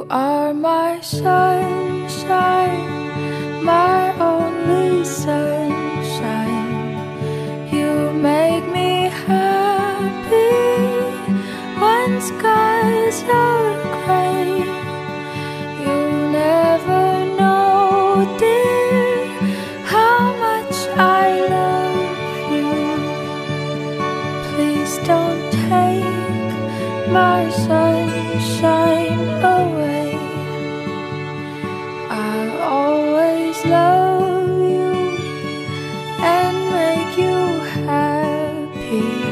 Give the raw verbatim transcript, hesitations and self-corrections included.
are my sunshine, my only sunshine. You make me happy when skies are gray. You never know, dear, how much I love you. Please don't take my sunshine away. I'll always love you and make you happy.